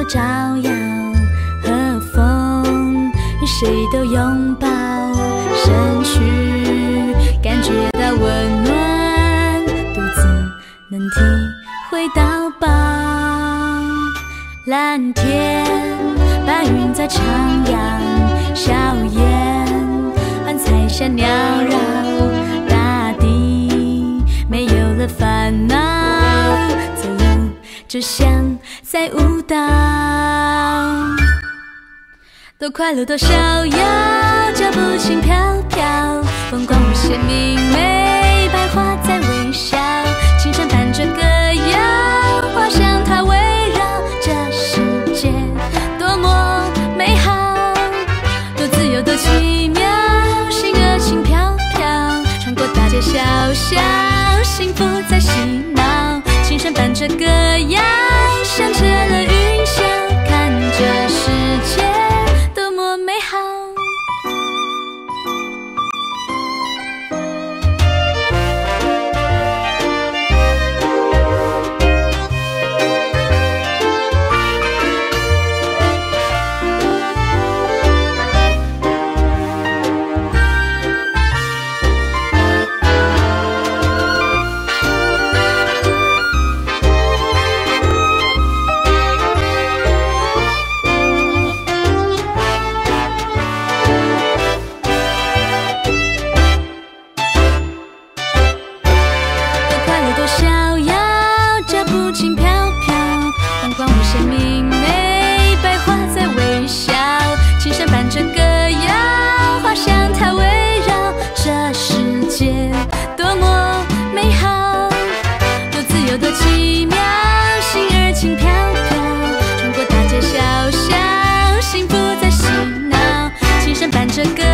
照耀，和风谁都拥抱，身躯感觉到温暖，独自能体会到饱。蓝天白云在徜徉，笑颜换彩霞缭绕，大地没有了烦恼，走路就像在舞蹈，多快乐多逍遥，脚步轻飘飘，风光无限明媚，百花在微笑，清晨伴着歌谣，花香它围绕，这世界多么美好，多自由多奇妙，心儿轻飘飘，穿过大街小巷，幸福在洗脑，清晨伴着歌谣，响彻了云霄，看这世界多么美好。这个